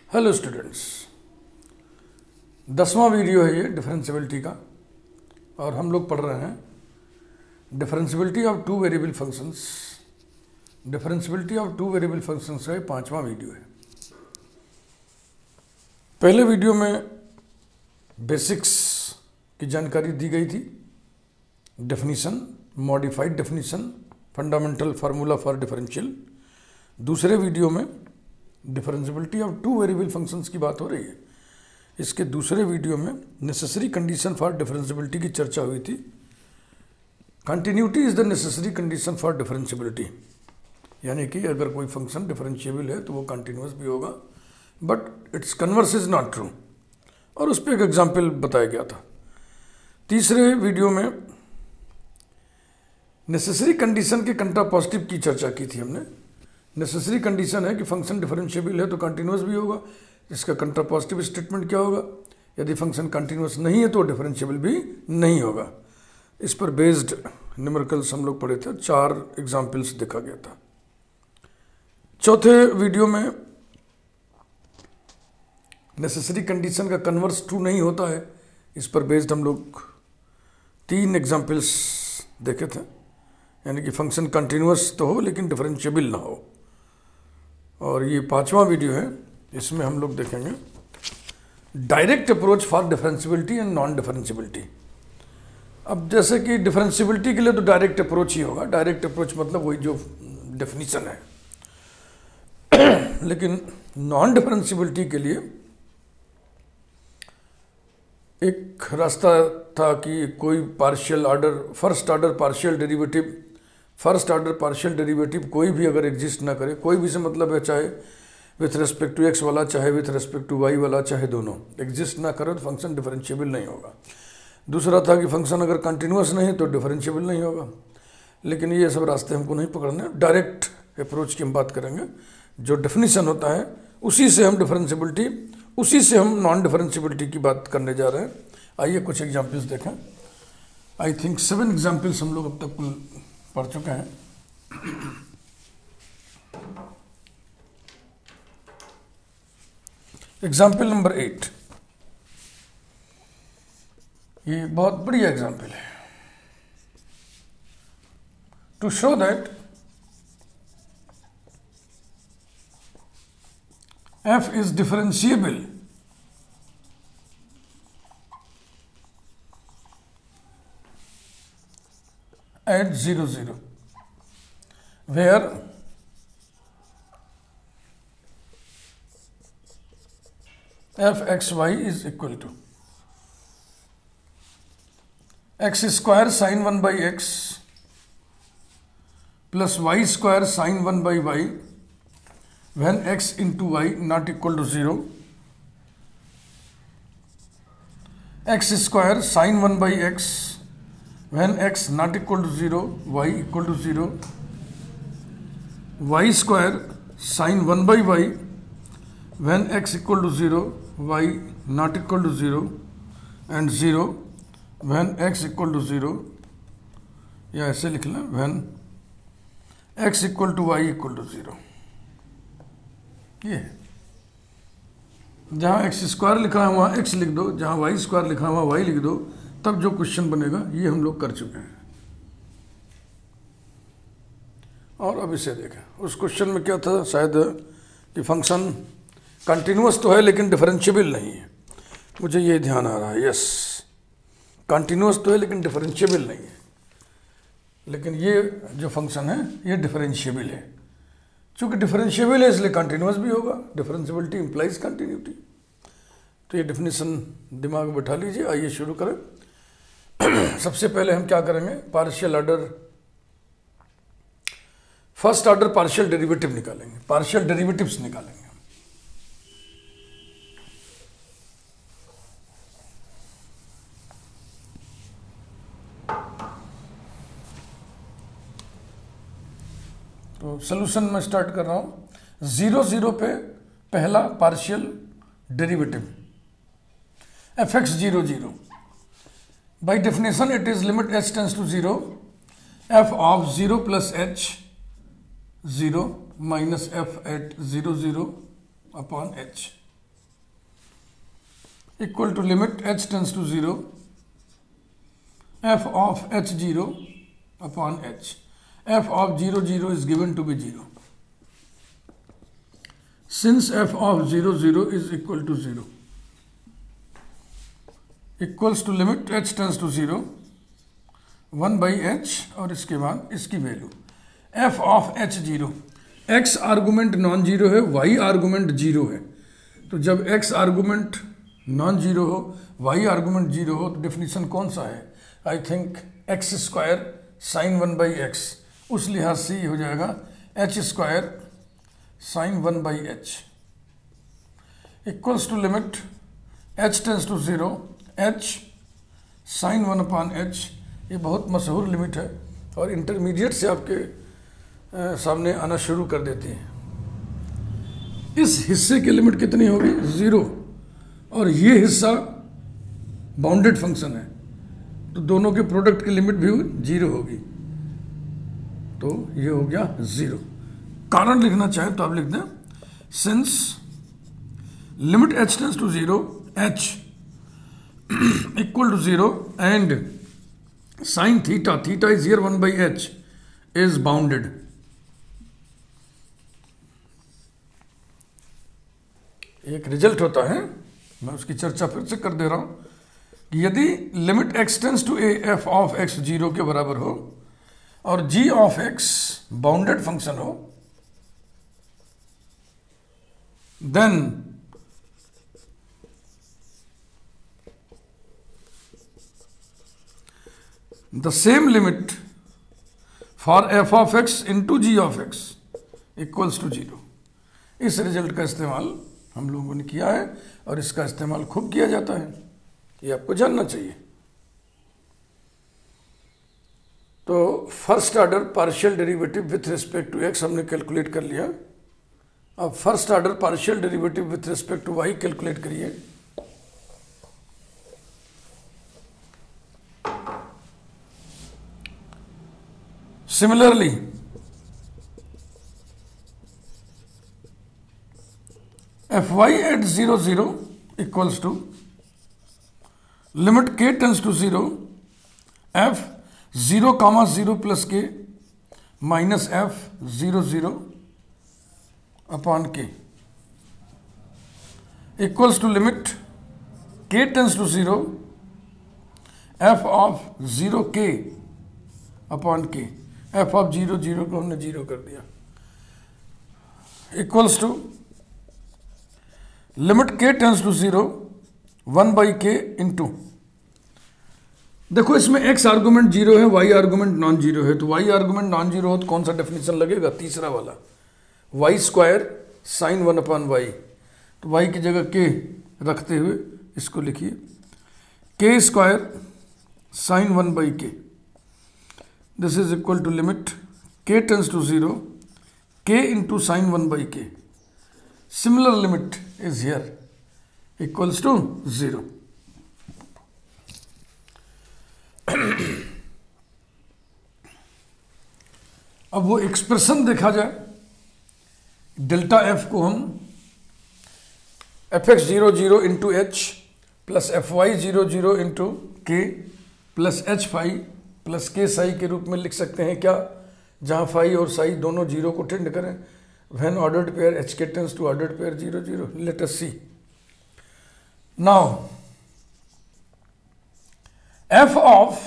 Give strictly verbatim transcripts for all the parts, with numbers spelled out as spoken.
Hello students, दसवां video है ये डिफरेंशियबिलिटी का और हम लोग पढ़ रहे हैं differentiability of two variable functions. Differentiability of two variable functions का पांचवा वीडियो है। पहले वीडियो में बेसिक्स की जानकारी दी गई थी, definition, modified definition, fundamental formula for differential. दूसरे वीडियो में differentiability of two variable functions की बात हो रही है। इसके दूसरे वीडियो में नेसेसरी कंडीशन फॉर डिफरेंशियबिलिटी की चर्चा हुई थी। Continuity is the necessary condition for differentiability, यानी कि अगर कोई फंक्शन डिफरेंशिएबल है तो वो कंटिन्यूस भी होगा, but its converse is not true, और उस पर एक एग्जाम्पल बताया गया था। तीसरे वीडियो में नेसेसरी कंडीशन के कंट्रापोजिटिव की चर्चा की थी हमने। नेसेसरी कंडीशन है कि फंक्शन डिफरेंशिएबल है तो कंटिन्यूस भी होगा। इसका कंट्रापोजिटिव स्टेटमेंट क्या होगा? यदि फंक्शन कंटिन्यूस नहीं है तो डिफरेंशिएबल भी नहीं होगा। इस पर बेस्ड न्यूमेरिकल्स हम लोग पढ़े थे, चार एग्जाम्पल्स देखा गया था। चौथे वीडियो में नेसेसरी कंडीशन का कन्वर्स ट्रू नहीं होता है, इस पर बेस्ड हम लोग तीन एग्जाम्पल्स देखे थे, यानी कि फंक्शन कंटिन्यूस तो हो लेकिन डिफरेंशिएबल ना हो। और ये पांचवा वीडियो है, इसमें हम लोग देखेंगे direct approach for differentiability and non differentiability. अब जैसे कि डिफरेंशियबिलिटी के लिए तो डायरेक्ट अप्रोच ही होगा, डायरेक्ट अप्रोच मतलब वही जो डेफिनीशन है। लेकिन नॉन डिफरेंशियबिलिटी के लिए एक रास्ता था कि कोई partial order, first order partial derivative, first order partial derivative कोई भी अगर एग्जिस्ट ना करे, कोई भी से मतलब है चाहे विथ रेस्पेक्ट टू एक्स वाला, चाहे विथ रेस्पेक्ट टू वाई वाला, चाहे दोनों एग्जिस्ट ना करे तो फंक्शन डिफरेंशिएबल नहीं होगा। दूसरा था कि फंक्शन अगर कंटिन्यूस नहीं तो डिफरेंशिएबल नहीं होगा। लेकिन ये सब रास्ते हमको नहीं पकड़ने, डायरेक्ट अप्रोच की हम बात करेंगे। जो डेफिनीशन होता है उसी से हम डिफरेंशियबिलिटी, उसी से हम नॉन डिफरेंशियबिलिटी की बात करने जा रहे हैं। आइए कुछ एग्जाम्पल्स देखें। आई थिंक सेवन एग्जाम्पल्स हम लोग अब तक कुल पढ़ चुके हैं। एग्जाम्पल नंबर एट, ये बहुत बढ़िया एग्जाम्पल है। To show that f is differentiable at zero zero, where f x y is equal to x square sin one by x plus y square sin one by y when x into y not equal to zero, x square sin one by x when x not equal to zero, y equal to zero, y square sin one by y when x equal to zero, y not equal to zero, and zero when x equal to zero, या ऐसे लिख लें when x equal to y equal to zero। ये जहाँ x square लिखा है वहाँ x लिख दो, जहाँ वाई स्क्वायर लिखा है वहाँ वाई लिख दो, तब जो क्वेश्चन बनेगा ये हम लोग कर चुके हैं। और अब इसे देखें, उस क्वेश्चन में क्या था, शायद कि फंक्शन कंटिन्यूस तो है लेकिन डिफरेंशिएबल नहीं है। मुझे ये ध्यान आ रहा है, यस, कंटिन्यूस तो है लेकिन डिफरेंशिएबल नहीं है। लेकिन ये जो फंक्शन है ये डिफरेंशिएबल है। चूंकि डिफरेंशिएबल है इसलिए कंटिन्यूस भी होगा। Differentiability implies continuity. तो ये डेफिनेशन दिमाग में बैठा लीजिए। आइए शुरू करें। सबसे पहले हम क्या करेंगे, partial order, first order partial derivative निकालेंगे, पार्शियल डेरिवेटिव्स निकालेंगे। तो सोल्यूशन में स्टार्ट कर रहा हूं। जीरो जीरो पे पहला partial derivative f x zero zero, by definition it is limit h tends to zero, f of zero plus h zero minus f at zero zero upon h. Equal to limit h tends to zero f of h zero upon h. F of zero zero is given to be zero. Since f of zero zero is equal to zero equals to limit h tends to zero one by h और इसके बाद इसकी value f of h zero. X argument non zero है, y argument zero है. तो जब x argument non zero हो, y argument zero हो, तो डेफिनेशन कौन सा है? I think x square sine one by x. उस लिहाज से ये हो जाएगा h square sine one by h equals to limit h tends to zero h sine one upon h. ये बहुत मशहूर लिमिट है और इंटरमीडिएट से आपके आ, सामने आना शुरू कर देती है. इस हिस्से की लिमिट कितनी होगी? ज़ीरो. और ये हिस्सा बाउंडेड फंक्शन है, तो दोनों के प्रोडक्ट की लिमिट भी जीरो होगी. तो ये हो गया ज़ीरो. कारण लिखना चाहे तो आप लिख दें since limit h tends to zero h equal to zero and sine theta theta is here one by h is bounded. एक रिजल्ट होता है, मैं उसकी चर्चा फिर से कर दे रहा हूं कि यदि limit x tends to a f of x zero के बराबर हो और g of x bounded function हो, then the same limit for f of x into g of x equals to zero. इस रिजल्ट का इस्तेमाल हम लोगों ने किया है और इसका इस्तेमाल खूब किया जाता है, ये आपको जानना चाहिए. तो first order partial derivative with respect to x हमने कैलकुलेट कर लिया. अब first order partial derivative with respect to y calculate करिए. Similarly f y at zero zero equals to limit k tends to zero f zero comma zero plus k minus f zero zero upon k equals to limit k tends to zero f of zero k upon k. F of zero zero को हमने zero कर दिया equals to limit k tends to zero one by k into. देखो इसमें x argument zero है, y argument non zero है. तो Y argument non zero हो तो कौन सा डेफिनेशन लगेगा? तीसरा वाला, y square sine one upon y. तो वाई की जगह के रखते हुए इसको लिखिए k square sine one by k. This is equal to limit k tends to zero k into sine one by k. Similar limit is here equals to zero. अब वो expression देखा जाए, डेल्टा एफ को हम f x zero zero into h plus f Y zero zero into k plus h phi plus k psi के रूप में लिख सकते हैं. क्या? जहां फाई और साई दोनों जीरो को टेंड करें. When ordered pair H K tends to ordered pair zero zero. Let us see. Now, f of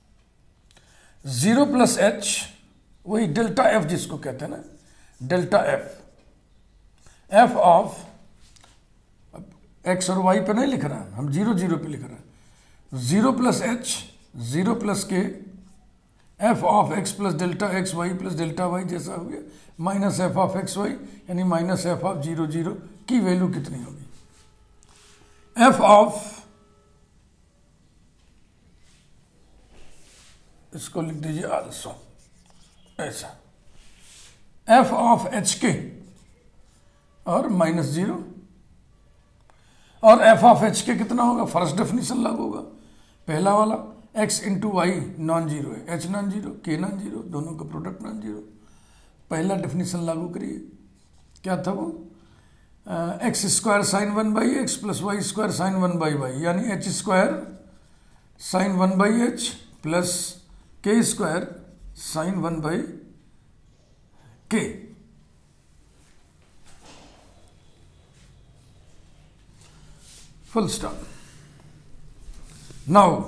zero plus h वही डेल्टा f जिसको कहते हैं ना, delta f. f of x और y पे नहीं लिख रहा, हम जीरो जीरो पे लिख रहे हैं. Zero plus h zero plus k f of x plus delta x y plus delta y जैसा हो गया minus f of x y यानी minus f of zero zero की वैल्यू कितनी होगी? एफ ऑफ, इसको लिख दीजिए आल्सो ऐसा, एफ ऑफ एच के और माइनस जीरो. और एफ ऑफ एच के कितना होगा? फर्स्ट डेफिनेशन लागू होगा, पहला वाला x into y non zero है, h non zero k non zero, दोनों का प्रोडक्ट नॉन जीरो. पहला डेफिनेशन लागू करिए. क्या था वो? X square sine one by x plus y square sine one by y, यानी h square sine one by h plus k square sine one by k. Full stop. Now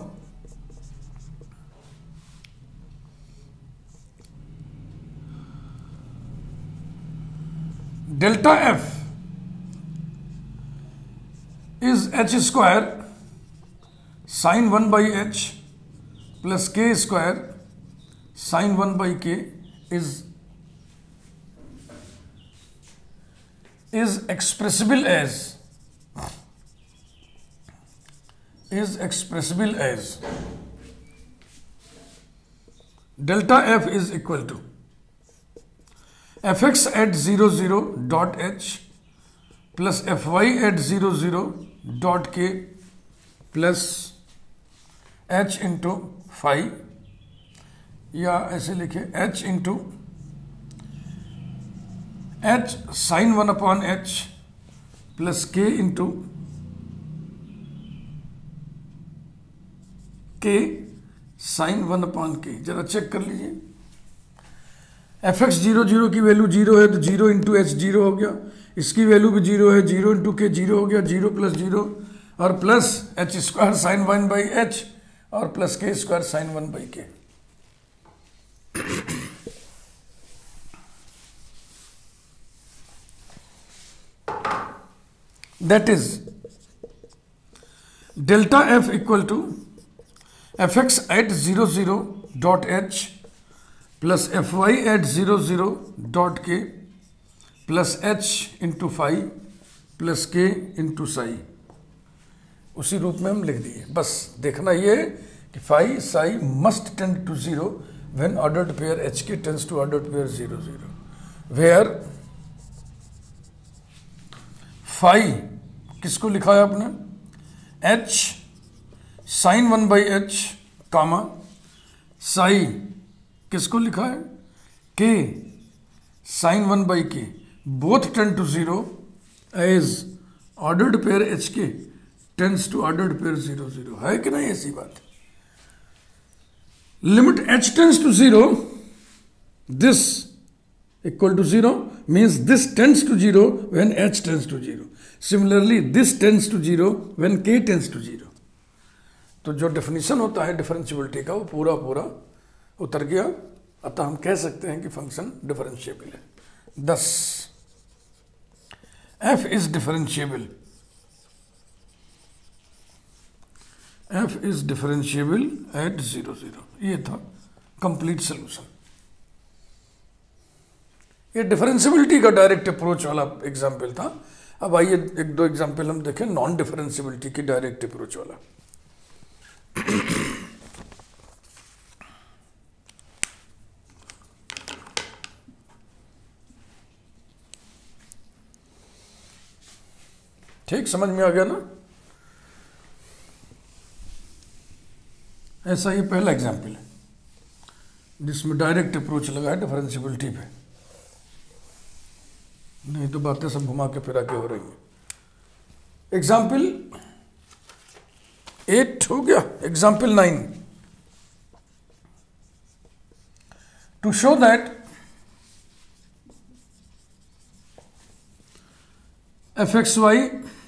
delta f is h square sin one by h plus k square sin one by k is is expressible as is expressible as delta f is equal to fx at zero zero dot h plus fy at zero zero dot k plus h into phi, या ऐसे लिखे h into h sine one upon h plus k into k sine one upon k. जरा check कर लीजिए, f x zero zero की value zero है तो zero into H zero हो गया, इसकी वैल्यू भी जीरो है, जीरो इंटू के जीरो हो गया, जीरो प्लस जीरो और plus h square sine one by h और plus k square sine one by k. That is delta f equal to f x at zero zero dot h plus f y at zero zero dot k plus h into phi plus k into psi. उसी रूप में हम लिख दिए। बस देखना ये कि phi psi must tend to zero when ordered pair h k tends to ordered pair zero zero, where phi किसको लिखा है आपने, h sine one by h comma psi किसको लिखा है, k sine one by k, both tend to zero as ordered pair h k tends to ordered pair zero zero. है कि नहीं ऐसी बात? Limit h tends to zero, this equal to zero means this tends to zero when h tends to zero. Similarly this tends to zero when k tends to zero. तो जो definition होता है differentiability का वो पूरा पूरा उतर गया, अतः हम कह सकते हैं कि फंक्शन डिफरेंशिएबल है। दस f is differentiable, f is differentiable at zero zero। ये था कंप्लीट सोल्यूशन। ये डिफरेंशियबिलिटी का डायरेक्ट अप्रोच वाला एग्जाम्पल था। अब आइए एक दो एग्जाम्पल हम देखें नॉन डिफरेंशियबिलिटी की डायरेक्ट अप्रोच वाला। ठीक, समझ में आ गया ना? ऐसा ही पहला एग्जाम्पल है जिसमें डायरेक्ट अप्रोच लगा है डिफरेंशियबिलिटी पे, नहीं तो बातें सब घुमा के फिरा के हो रही है। एग्जाम्पल एट हो गया। Example nine, to show that f x y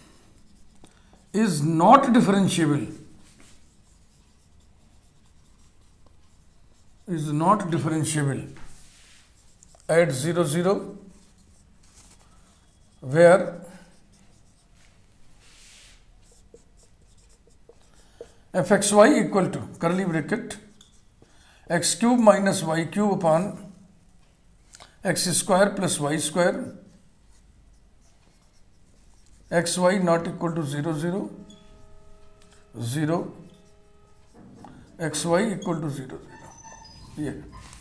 is not differentiable, is not differentiable at zero zero, where fxy equal to curly bracket x cube minus y cube upon x square plus y square, x y not equal to zero zero zero, x y equal to zero zero. ये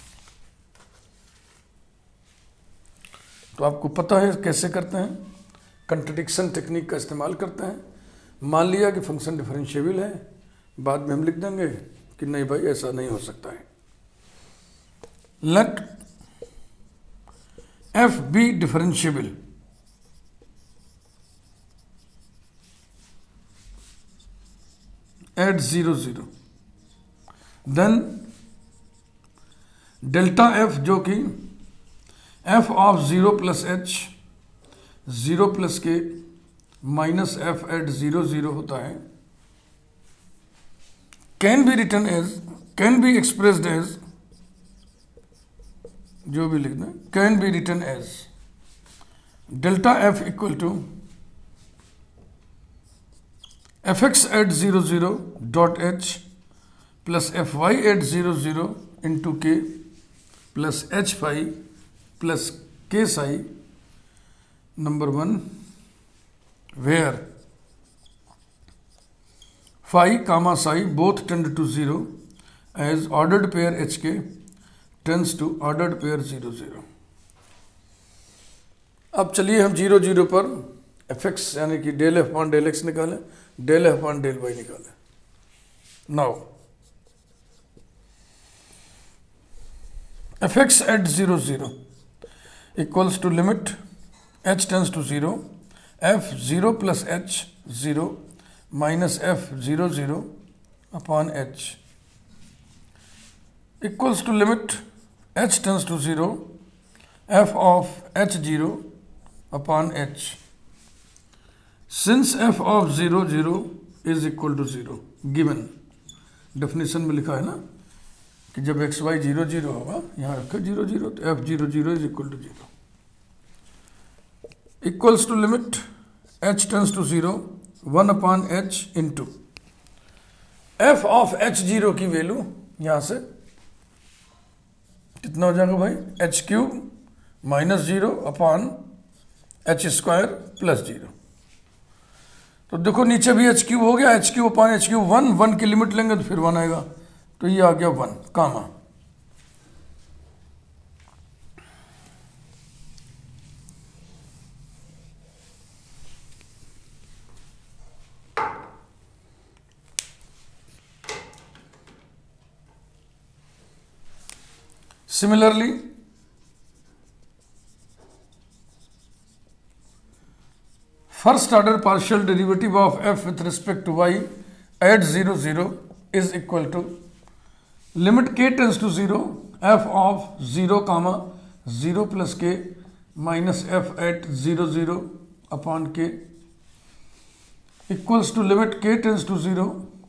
तो आपको पता है कैसे करते हैं, contradiction technique का इस्तेमाल करते हैं। मान लिया कि फंक्शन डिफरेंशिएबल है, बाद में हम लिख देंगे कि नहीं भाई ऐसा नहीं हो सकता है। Let f be differentiable at zero zero, then delta f जो कि f of zero plus h zero plus k minus f at zero zero होता है, can be written as, can be expressed as, जो भी लिखना है, can be written as delta f equal to f x at zero zero dot h plus f y at zero zero into k plus h phi plus k psi number one, where phi comma psi both tend to zero as ordered pair h k tends to ordered pair zero zero. अब चलिए हम zero zero पर f x यानी कि del f upon del x निकालें, del f upon del y निकालें। Now f x at zero zero equals to limit h tends to zero f zero plus h zero minus f zero zero upon h equals to limit h tends to zero f of h zero upon h. Since f of zero zero is equal to zero, given definition में लिखा है ना कि जब x Y zero zero होगा, यहाँ रखा zero zero, तो f zero zero is equal to zero. Equals to limit h tends to zero one upon h into f of h zero की वैल्यू यहाँ से कितना हो जाएगा भाई, h cube minus zero upon h square plus zero. तो देखो नीचे भी एच क्यूब हो गया, h cube upon h cube one, one की लिमिट लेंगे तो फिर वन आएगा, तो ये आ गया one comma. Similarly first order partial derivative of f with respect to y at zero zero is equal to limit k tends to zero f of zero comma zero plus k minus f at zero zero upon k equals to limit k tends to zero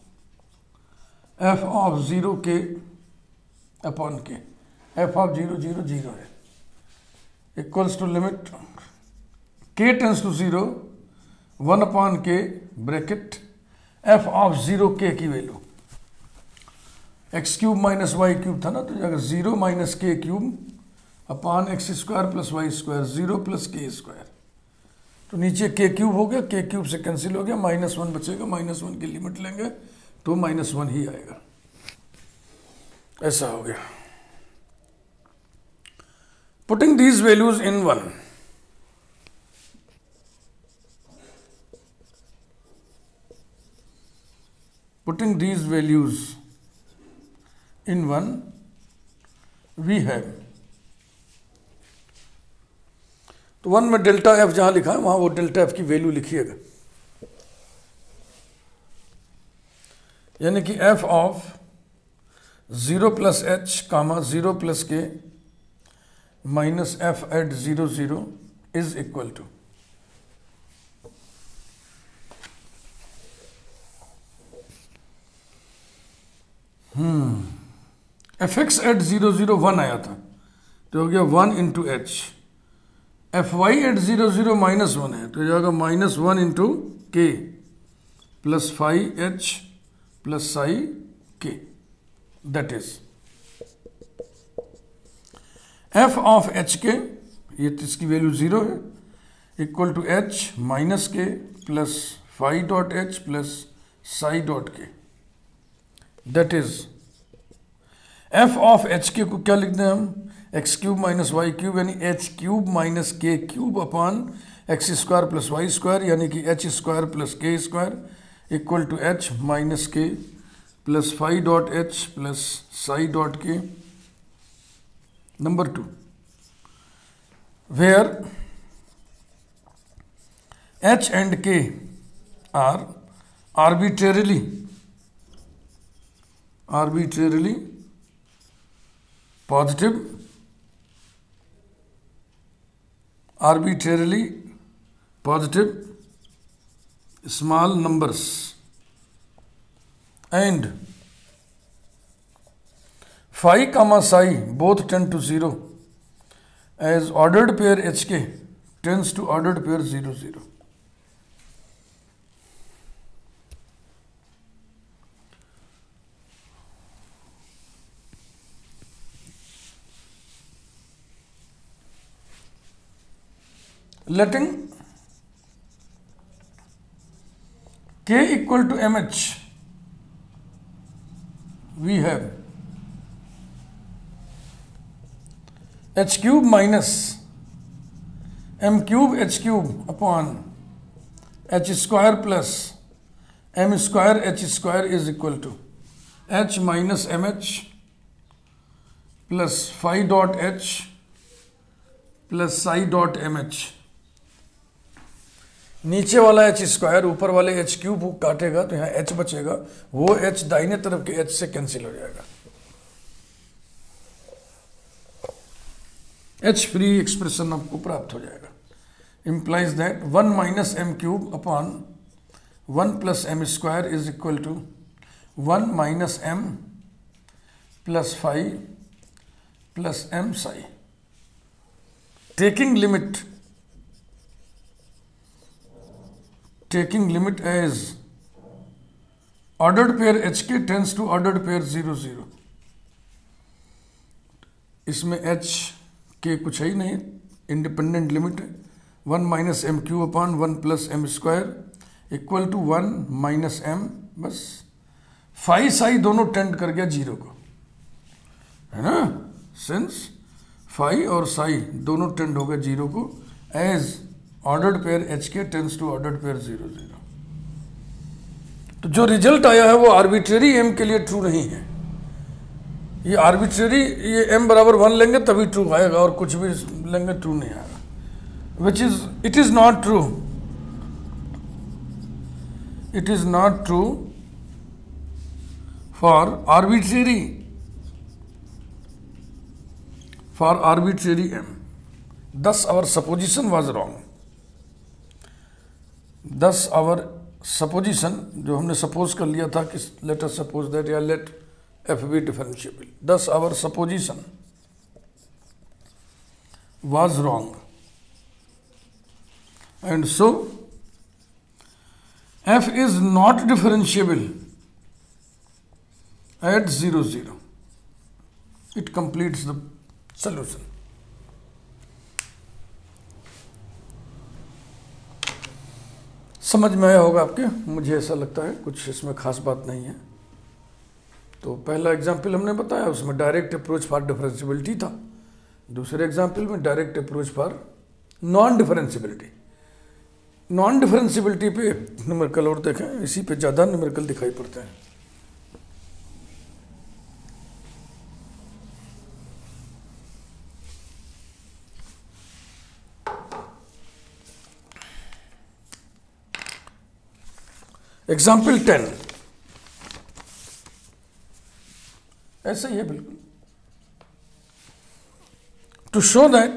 f of zero k upon k, f of zero zero zero है, equals to limit k tends to zero one upon k bracket F of zero k की value x cube minus y cube था ना, तो जाएगा zero minus k cube upon x square plus y square zero plus k square. तो नीचे के cube हो गया, के क्यूब से कैंसिल हो गया, माइनस वन बचेगा, माइनस वन की लिमिट लेंगे तो माइनस वन ही आएगा। ऐसा हो गया। Putting these values in one, putting these values in one we have, तो वन में डेल्टा एफ जहां लिखा है वहां वो डेल्टा एफ की वैल्यू लिखिएगा, यानी कि f of zero plus h comma zero plus k minus f at zero zero is equal to hmm f x at zero zero one आया था तो हो गया one into h, f y at zero zero minus one है तो हो जाएगा minus one into k plus phi h plus psi k, that is f of h k, ये इसकी वैल्यू जीरो है, equal to h minus k plus phi dot h plus psi dot k, that is f of h k को क्या लिखते हैं हम, x cube minus y cube यानी h cube minus k cube upon x square plus y square यानी कि h square plus k square equal to h minus k plus phi dot h plus psi dot k. Number two, where h and k are arbitrarily arbitrarily positive, arbitrarily positive small numbers and phi comma psi both tend to zero as ordered pair H K tends to ordered pair zero zero. Letting K equal to M H, we have H cube minus M cube H cube upon H square plus M square H square is equal to H minus M H plus phi dot H plus psi dot M H. नीचे वाला H square ऊपर वाले H cube काटेगा तो यहाँ H बचेगा, वो H दाहिने तरफ के एच से कैंसिल हो जाएगा. एच फ्री एक्सप्रेशन आपको प्राप्त हो जाएगा. Implies that one minus m cube upon one plus m square is equal to one minus m plus phi plus m psi. Taking limit taking limit as ordered pair H K tends to ordered pair zero zero. इसमें H के कुछ है ही नहीं, independent limit है. One minus m cube upon one plus m square equal to one minus m. बस phi psi दोनों tend कर गया जीरो को, है ना. सिंस फाई और साई दोनों टेंड हो गए जीरो को as ordered pair h k tends to ordered pair zero zero. तो जो रिजल्ट आया है वो आर्बिट्रेरी एम के लिए ट्रू नहीं है. ये आर्बिट्रेरी, ये एम बराबर वन लेंगे तभी ट्रू आएगा और कुछ भी लेंगे ट्रू नहीं आएगा. Which is it is not true, it is not true for arbitrary for arbitrary m. Thus our supposition was wrong. Thus our supposition, जो हमने सपोज कर लिया था कि let us suppose that या let f be differentiable. Thus our supposition was wrong. And so f is not differentiable at zero zero. It completes the solution. समझ में आया होगा आपके, मुझे ऐसा लगता है. कुछ इसमें खास बात नहीं है. तो पहला एग्जाम्पल हमने बताया, उसमें डायरेक्ट अप्रोच फॉर डिफरेंशियबिलिटी था. दूसरे एग्जाम्पल में direct approach for non differentiability. Non differentiability पे न्यूमेरिकल और देखें, इसी पे ज़्यादा न्यूमेरिकल दिखाई पड़ते हैं. एग्जाम्पल टेन ऐसा ही है बिल्कुल. To show that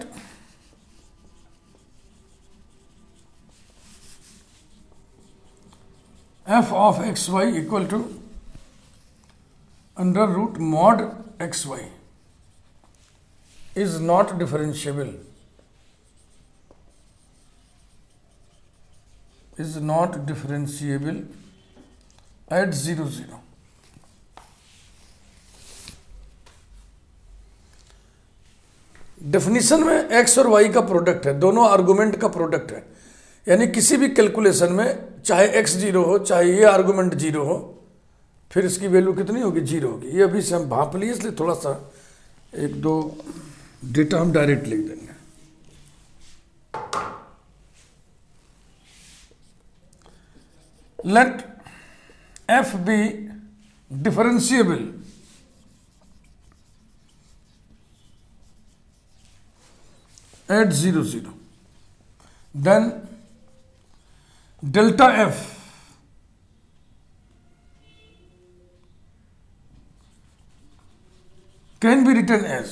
f of x y equal to under root mod x y is not differentiable is not differentiable at zero zero. Definition में x और y का प्रोडक्ट है, दोनों आर्गुमेंट का प्रोडक्ट है. यानी किसी भी कैलकुलेशन में चाहे x जीरो हो चाहे ये आर्गुमेंट जीरो हो, फिर इसकी वैल्यू कितनी होगी? जीरो होगी. ये अभी से हम भाप लिए, इसलिए थोड़ा सा एक दो डेटा हम डायरेक्ट लिख देंगे. Let f be differentiable at zero zero. Then delta f can be written as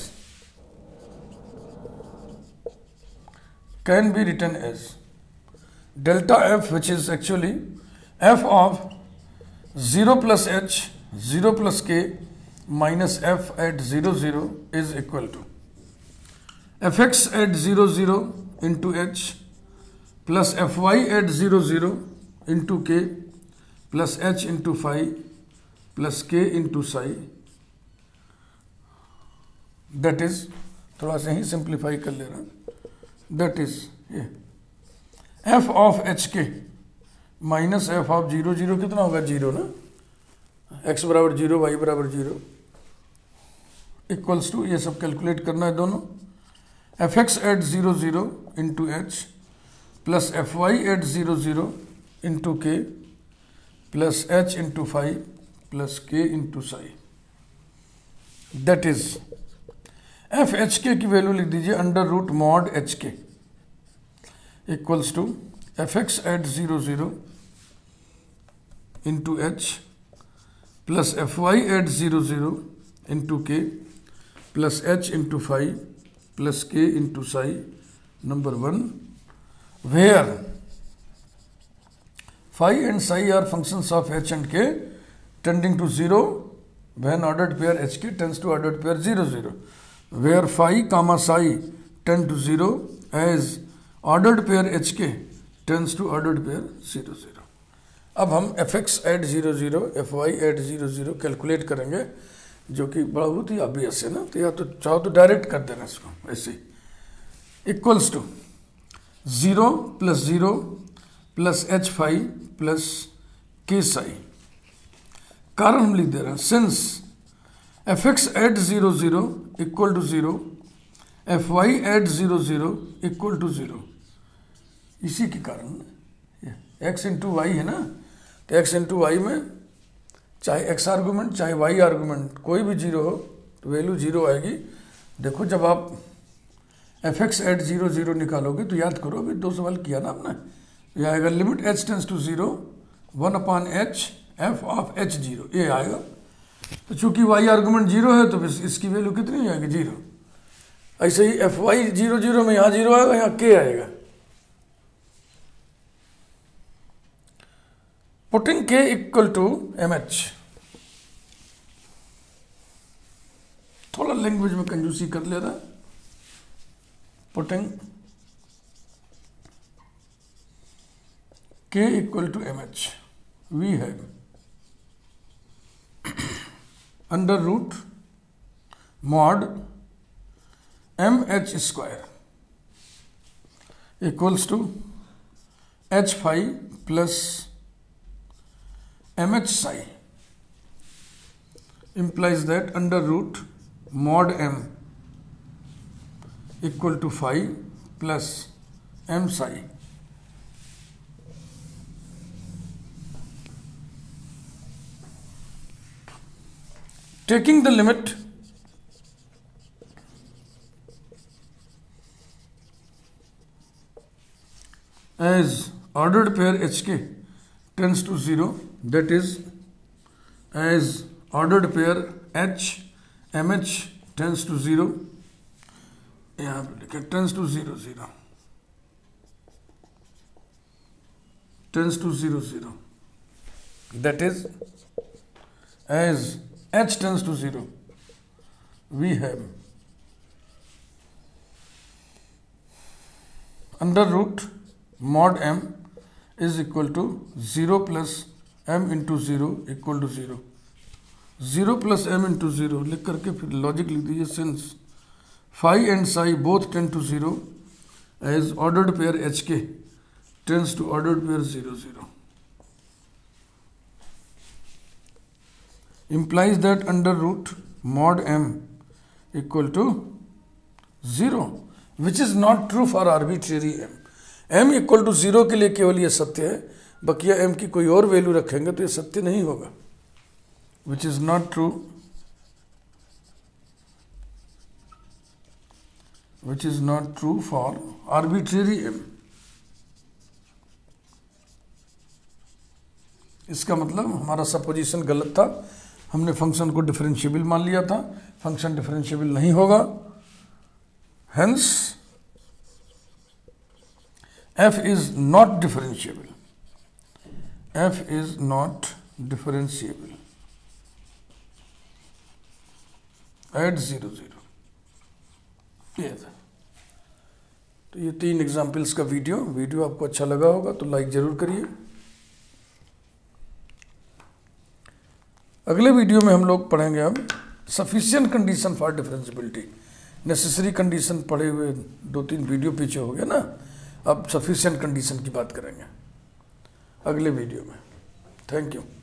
can be written as delta f, which is actually f of zero plus h, zero plus k minus f at zero zero is equal to fx at zero zero into h plus fy at zero zero into k plus h into phi plus k into psi. That is, थोड़ा सा ही simplify कर ले रहा हूँ, that is ये f of h k minus f of zero, zero कितना होगा zero ना, एक्स बराबर जीरो, वाई बराबर जीरो, इक्वल्स टू ये सब कैलकुलेट करना है दोनों, f x at zero zero into h plus f y at zero zero into k plus h into phi plus k into psi. That is f h k की value लिख दीजिए under root mod H के equals to f x at zero zero into h plus f y at zero zero into k plus h into phi plus k into psi. Number one, where phi and psi are functions of h and k tending to zero when ordered pair hk tends to ordered pair zero zero. Where phi comma psi tend to zero as ordered pair hk tends to ordered pair zero zero. अब हम fx at zero zero, fy at zero zero calculate करेंगे, जो कि बहुत ही obvious है ना, तो या तो चाहो तो डायरेक्ट कर देना इसको ऐसे, equals to zero plus zero plus h phi plus k psi. कारण हम लिख दे रहे हैं, since f x at zero zero equal to zero, f y at zero zero equal to zero, इसी के कारण एक्स इंटू वाई है ना, तो एक्स इंटू वाई में चाहे एक्स आर्गूमेंट चाहे वाई आर्गूमेंट कोई भी जीरो हो तो वैल्यू जीरो आएगी. देखो जब आप f x at zero zero निकालोगे तो याद करो अभी दो सवाल किया ना आपने, यह आएगा limit h tends to zero one upon h f of h zero, ये आएगा. तो चूंकि वाई आर्गूमेंट जीरो है तो इसकी वैल्यू कितनी आएगी जीरो. ऐसे ही एफ वाई जीरो जीरो में यहाँ जीरो आएगा, यहाँ के आएगा. Putting K equal to M H, थोड़ा लैंग्वेज में कंजूसी कर ले रहा है. पुटिंग k equal to mh, we have under root mod mh square equals to h phi plus mh psi, implies that under root mod m equal to phi plus m psi. Taking the limit as ordered pair hk tends to zero, that is as ordered pair h mh tends to zero, यहाँ पे लिखे tends to zero zero, tends to zero zero, that is as h tends to zero, we have under root mod m is equal to zero plus m into zero equal to zero. zero plus m into zero लिख करके फिर logic लिख दीजिए, since phi and psi both tend to zero as ordered pair hk tends to ordered pair zero zero, implies that under root mod m equal to zero, which is not true for arbitrary m. m equal to zero के लिए केवल ये सत्य है, बकिया m की कोई और value रखेंगे तो ये सत्य नहीं होगा, which is not true, which is not true for arbitrary m. इसका मतलब हमारा सपोजिशन गलत था, हमने फंक्शन को डिफरेंशिएबल मान लिया था, फंक्शन डिफरेंशिएबल नहीं होगा, hence f is not differentiable, f is not differentiable at zero zero. ये था। तो ये तीन एग्जाम्पल्स का वीडियो वीडियो आपको अच्छा लगा होगा तो लाइक जरूर करिए। अगले वीडियो में हम लोग पढ़ेंगे अब sufficient condition for differentiability. Necessary condition पढ़े हुए दो तीन वीडियो पीछे हो गया ना, अब सफिशिएंट कंडीशन की बात करेंगे अगले वीडियो में। Thank you.